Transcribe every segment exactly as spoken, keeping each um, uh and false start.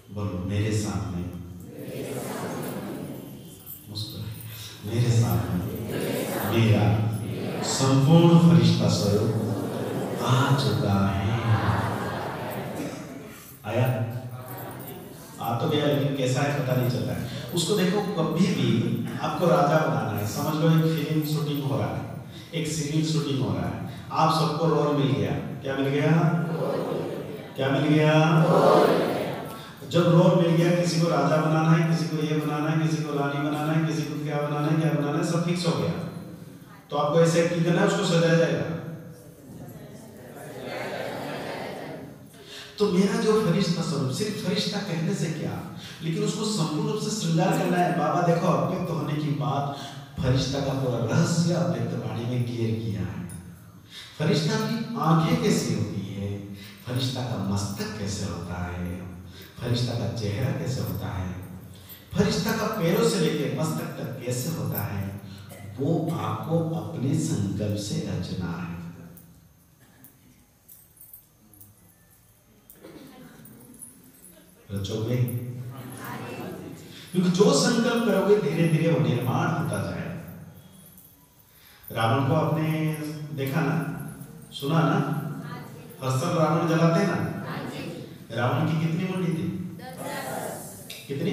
बोलो मेरे सामने, मुस्कुराइए, मेरे सामने मेरा संपूर्ण फरिश्ता स्वरूप आ चुका है। आया? आ तो गया, लेकिन कैसा है पता नहीं चलता है उसको। देखो, कभी भी आपको राजा बनाना है, समझ लो एक फिल्म शूटिंग हो रहा है, एक सीरीज शूटिंग हो रहा है, आप सबको रोल मिल गया। क्या मिल गया? क्या मिल गया? जब रोल मिल गया, किसी को राजा बनाना है, किसी को ये बनाना है, किसी को रानी बनाना है, किसी को क्या बनाना है, क्या बनाना है, सब फिक्स हो गया। तो आपको ऐसे एक्टिंग करना है, उसको सजाया जाएगा। तो मेरा जो फरिश्ता स्वरूप, सिर्फ फरिश्ता कहने से क्या, लेकिन उसको संपूर्ण रूप से श्रृंगार करना है। बाबा देखो, अव्यक्त होने की बात, फरिश्ता का पूरा रहस्य अव्यक्त वाणी में क्लियर किया है। फरिश्ता की आंखें कैसी होती है, फरिश्ता का मस्तक कैसे होता है, फरिश्ता का चेहरा कैसे होता है, फरिश्ता का पैरों से लेकर मस्तक तक कैसे होता है, वो आपको अपने संकल्प से रचना है। रचोगे? क्योंकि जो संकल्प करोगे धीरे धीरे वो निर्माण होता जाएगा। रावण को आपने देखा ना, सुना ना, हर साल रावण जलाते ना। रावण की कितनी मुंडी थी? कितनी?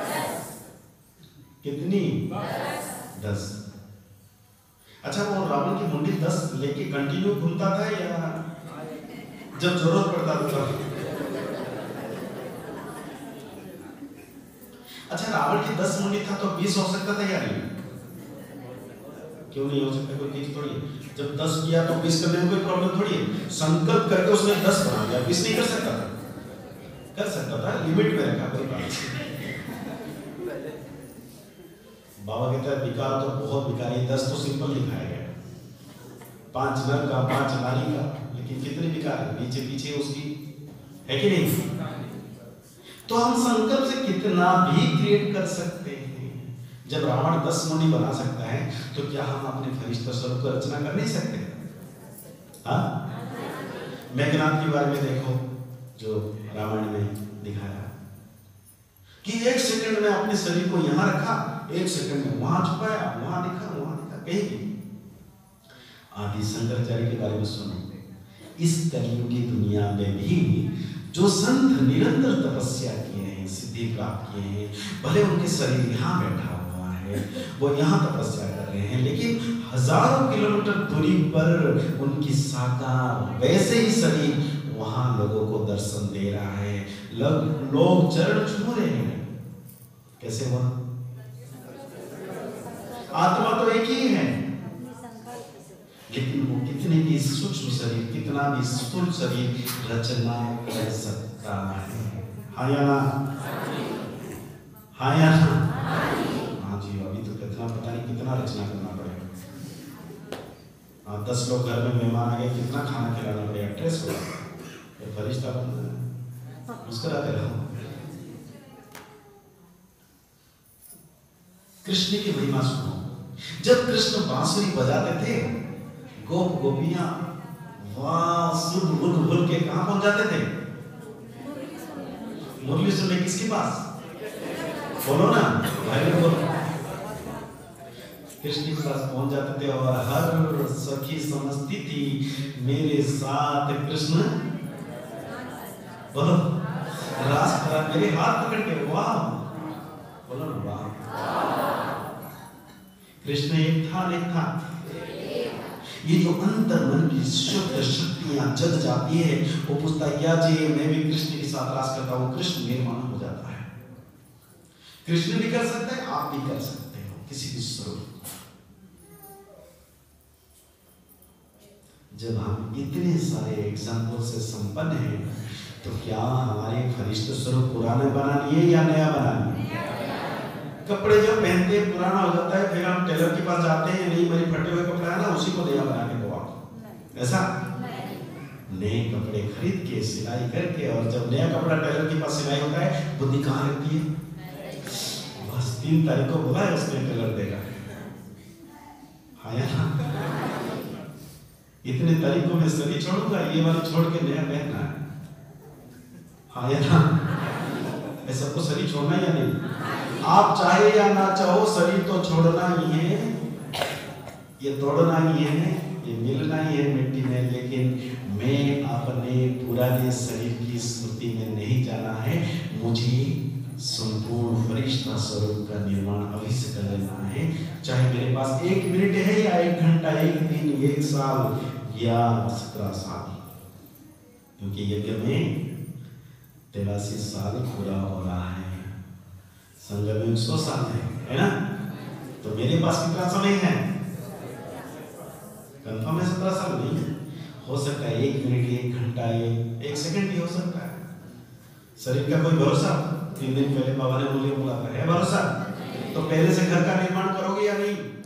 कितनी? दस। अच्छा, वो रावण की मुंडी दस लेके कंटिन्यू घूमता था या जब जरूरत पड़ता था? अच्छा, रावण की दस मुंडी था तो बीस हो सकता था या नहीं? क्यों नहीं हो सकता? कोई चीज थोड़ी है। जब दस किया तो बीस करने में कोई प्रॉब्लम थोड़ी है। संकल्प करके उसने दस बना दिया, बीस नहीं कर सकता था? कर सकता था, लिमिट में रखा, कोई बात नहीं। बाबा कहता है विकार तो बहुत विकार है, दस तो सिंपल दिखाया गया, पांच नर का, पांच नारी का, लेकिन कितने विकार है नीचे पीछे उसकी, है कि नहीं? तो हम संकल्प से कितना भी क्रिएट कर सकते हैं। जब रावण दस मुंडी बना सकता है, तो क्या हम अपने फरिश्ता स्वरूप को रचना कर नहीं सकते? हाँ? मेघनाथ के बारे में देखो, जो रामायण में दिखाया कि एक सेकंड में अपने शरीर को यहां रखा, एक सेकंड में वहां छुपाया, वहां दिखा, वहां दिखा, कहीं भी। आदि शंकराचार्य के बारे में सुनो, इस कलियुगी दुनिया में भी जो संत निरंतर तपस्या किए हैं, सिद्धि प्राप्त किए हैं, भले उनके शरीर यहाँ बैठा हुआ है, वो यहाँ तपस्या कर रहे हैं, लेकिन हजारों किलोमीटर दूरी पर उनकी साकार वैसे ही शरीर वहां लोगों को दर्शन दे रहा है, लोग लोग चरण छू रहे हैं। कैसे हुआ? आत्मा तो एक ही है, लेकिन वो कितने भी सूक्ष्म शरीर, कितना भी स्थूल शरीर रचना कर सकता है। हाँ या ना? हाँ या ना? हाँ जी, अभी तो कितना पता नहीं कितना रचना करना पड़ेगा। हाँ, दस लोग घर में मेहमान आ गए, कितना खाना खिलाना पड़ेगा, स्ट्रेस होगा, ये फरिश्ता बनना है, मुस्कुराते रहो। कृष्ण की महिमा सुनो। जब कृष्ण बांसुरी बजाते थे, गोप गोपियां वाह सुध बुध बोल के कहां पहुंच जाते थे? मुरली सुनने किसके पास? बोलो ना भाई, बोलो। कृष्ण के पास पहुंच जाते थे और हर सखी समझती थी मेरे साथ कृष्ण, बोलो, रास करा, मेरे हाथ पकड़ के, वाह, बोलो ना वाह। कृष्ण एक था, एक था। ये जो अंतर मन की शुद्ध शक्तियां जग जाती है, वो पूछता है क्या जी मैं भी कृष्ण के साथ रास करता हूँ, कृष्ण निर्माण हो जाता है। कृष्ण भी कर सकता है, आप भी कर सकते हो किसी भी स्वरूप। जब हम इतने सारे एग्जाम्पल से संपन्न हैं, तो क्या हमारे फरिश्ता स्वरूप पुराने बनानी है या नया बनानी है? कपड़े जो पहनते हैं पुराना हो जाता है, फिर हम टेलर के पास जाते हैं, नहीं मेरे फटे हुए कपड़ा है ना, उसी को नया बना के दो आप, ऐसा? नए कपड़े खरीद के सिलाई करके, और जब नया कपड़ा टेलर के पास सिलाई होता है, बुद्धि कहाँ रहती है? बस तीन तारीख को बोला है उसने टेलर देगा, हाँ या ना? इतने तारीख को मैं सभी छोड़ूंगा, ये वाली छोड़ के नया पहनना है, हाँ या ना? है सबको शरीर छोड़ना या नहीं? आप चाहे या ना चाहो शरीर तो छोड़ना ही है, ये तोड़ना ही है, ये मिलना ही है मिट्टी में। लेकिन मैं अपने पुराने शरीर की स्मृति में नहीं जाना है, मुझे संपूर्ण फरिश्ता स्वरूप का निर्माण अभी से कर लेना है। चाहे मेरे पास एक मिनट है या एक घंटा, एक दिन, एक साल या सत्रह साल, क्योंकि यज्ञ में तिरासी साल पूरा हो रहा है, संगम में सौ साल है, है ना? तो मेरे पास कितना समय है? कंफर्म है सत्रह साल? नहीं हो सकता है एक मिनट, एक घंटा, एक सेकंड भी हो सकता है। शरीर का कोई भरोसा? तीन दिन पहले बाबा ने मुझे बोला था, है भरोसा? तो पहले से घर का निर्माण करोगे या नहीं?